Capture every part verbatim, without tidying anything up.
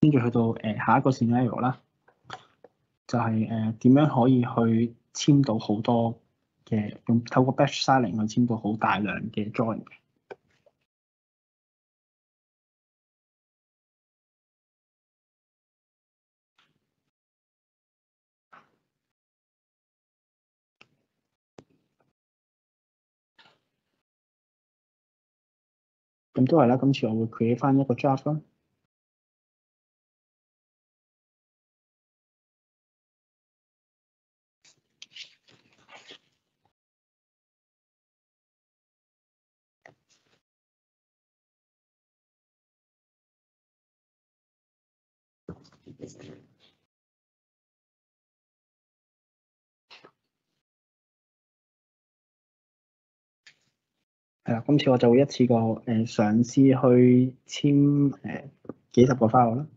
跟住去到誒、呃、下一個 scenario 啦，就係誒點樣可以去簽到好多嘅，用透過 batch styling 去簽到好大量嘅 drawing 嘅。咁都係啦，今次我會 create 翻一個 draft 啦。係啦，今次我就會一次過誒、呃、嘗試去簽誒、呃、幾十個 file 啦。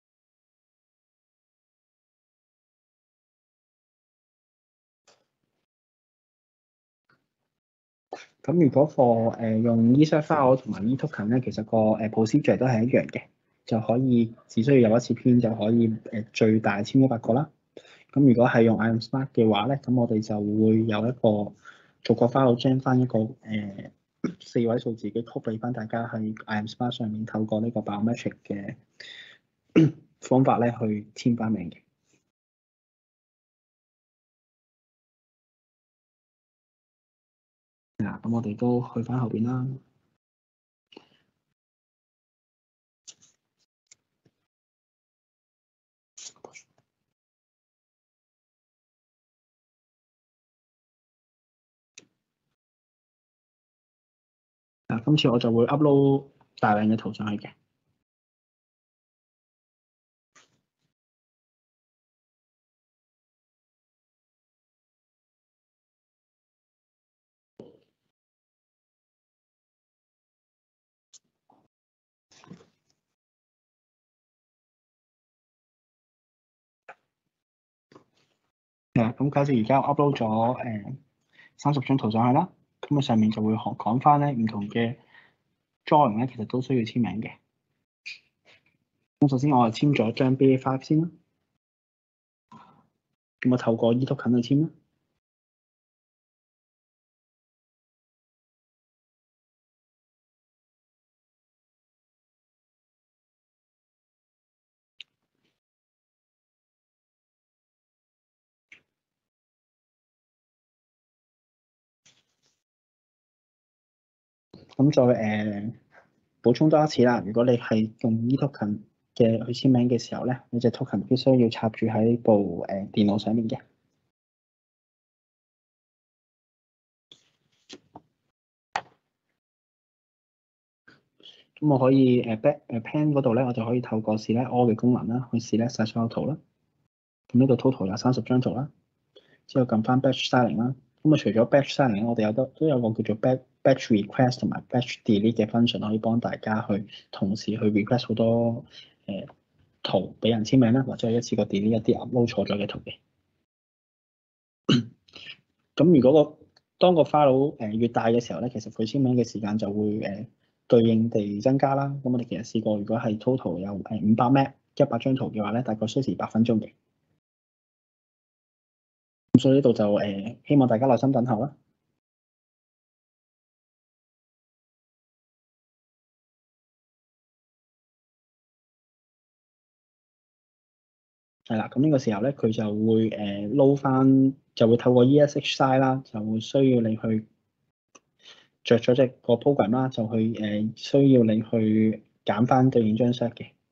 咁如果 for 誒、呃、用 insert file 同埋 e-token 咧，其實個誒 procedure 都係一樣嘅，就可以只需要有一次編就可以誒、呃、最大簽一百個啦。咁如果係用 iamSmart 嘅話咧，咁我哋就會有一個逐個 file gen 翻一個誒、呃、四位數字嘅 code 俾翻大家喺 iamSmart 上面透過呢個 biometric 嘅方法咧去簽翻名嘅。嗱，咁我哋都去翻後邊啦。嗱，今次我就會 upload 大量嘅圖上去嘅。係啦，咁假設而家我 upload 咗誒三十張圖上去啦，咁啊上面就會講講翻咧唔同嘅 drawing 咧，其實都需要簽名嘅。咁首先我係簽咗張 B A 五 先啦，咁我透過 e-token 去簽啦。咁再誒、呃、補充多一次啦，如果你係用 e-token 嘅去簽名嘅時候咧，你隻 token 必須要插住喺部誒、呃、電腦上面嘅。咁我可以誒 back 誒 pen 嗰度咧，我就可以透過 select all 嘅功能啦，去 select 晒所有圖啦。咁呢度 total 有三十張圖啦，之後撳翻 batch styling 啦。咁啊，除咗 batch styling，我哋有得都有個叫做 batch batch request 同埋 batch delete 嘅 function，可以幫大家去同時去 request 好多誒、呃、圖俾人簽名啦，或者係一次過 delete 一啲 upload 錯咗嘅圖嘅。咁如果個當個 file 誒越大嘅時候咧，其實佢簽名嘅時間就會誒、呃、對應地增加啦。咁我哋其實試過，如果係 total 有誒五百 M B 一百張圖嘅話咧，大概需時八分鐘嘅。咁所以呢度就誒、呃、希望大家耐心等候啦。係啦，咁呢個時候咧，佢就會誒撈翻，就會透過 E S H size 啦，就會需要你去着咗隻個 program 啦，就去誒、呃、需要你去揀翻對應張 set 嘅。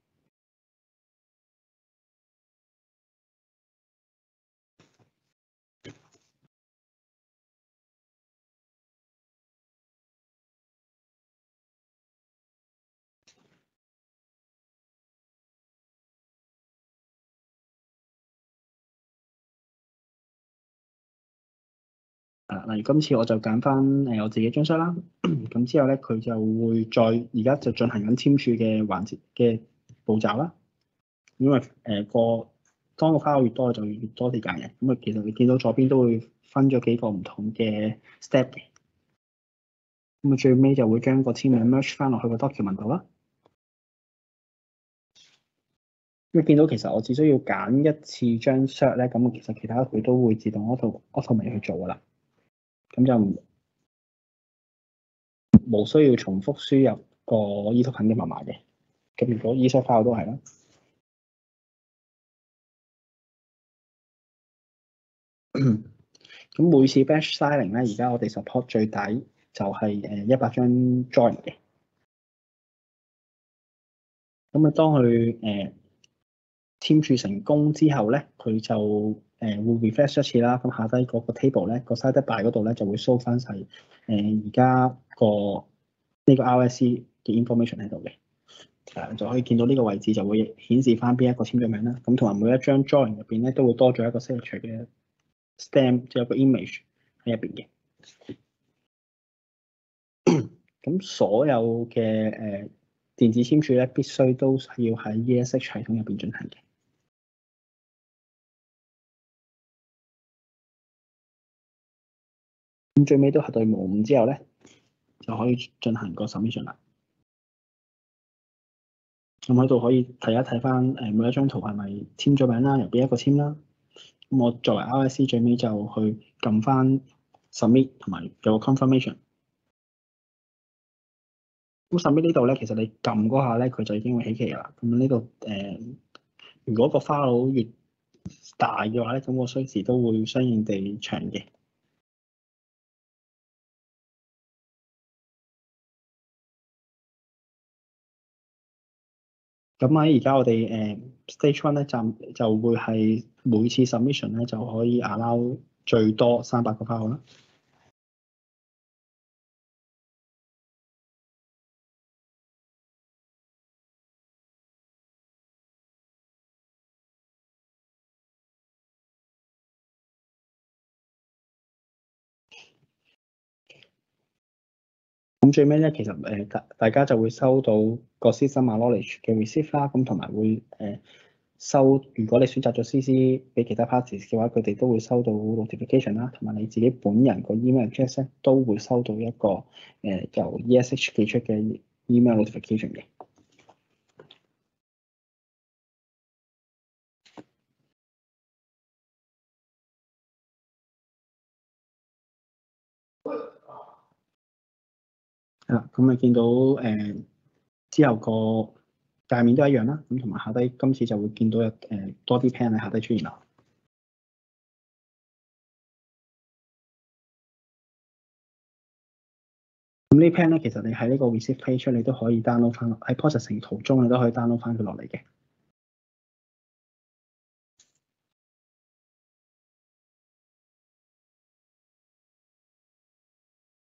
啊，例如今次我就揀翻誒我自己張 set 啦，咁之後咧佢就會再而家就進行緊簽署嘅環節嘅步驟啦。因為誒、呃、個當個 file 越多就越多時間嘅，咁啊其實你見到左邊都會分咗幾個唔同嘅 step 嘅，咁啊最尾就會將個簽名 merge 翻落去個 document 度啦。 你見到其實我只需要揀一次張 cert 咧，咁其實其他佢都會自動 auto automate 去做噶啦，咁就冇需要重複輸入個 e-token 嘅密碼嘅。咁如果 e-cert file 都係啦。咁每次 batch signing 咧，而家我哋 support 最底就係誒一百張 join 嘅。咁啊，當佢誒簽署成功之後咧，佢就誒會 refresh 一次啦。咁下低嗰個 table 咧，個 side by 嗰度咧就會 show 翻晒誒而家個呢個 R S C 嘅 information 喺度嘅。誒就可以見到呢個位置就會顯示翻邊一個簽咗名啦。咁同埋每一張 join 入邊咧都會多咗一個 signature 嘅 stamp，即係有個 image 喺入邊嘅。咁所有嘅誒電子簽署咧，必須都係要喺 E S H 系統入邊進行嘅。咁最尾都核對無誤之後咧，就可以進行個 submission 啦。咁喺度可以睇一睇翻誒每一張圖係咪簽咗名啦，由邊一個簽啦。咁我作為 R S C 最尾就去撳翻 submit 同埋有個 confirmation。咁 submit 呢度咧，其實你撳嗰下咧，佢就已經會起期啦。咁呢度誒，如果個 file 越大嘅話咧，咁個需時都會相應地長嘅。咁喺而家我哋誒 stage one 咧就就會係每次 submission 咧就可以 allow 最多三百個 file 啦。咁最尾咧，其實誒大大家就會收到個 system acknowledge 嘅 receipt 啦，咁同埋會誒收，如果你選擇咗 C C 俾其他 parties 嘅話，佢哋都會收到 notification 啦，同埋你自己本人個 email address 咧都會收到一個誒由 E S H 寄出嘅 email notification 嘅。係啦，咁你見到誒之後個界面都一樣啦，咁同埋下低今次就會見到有誒多啲 pen 喺下低出現啦。咁呢 pen 咧，其實你喺呢個 receipt page 你都可以 download 翻，喺 processing 途中你都可以 download 翻佢落嚟嘅。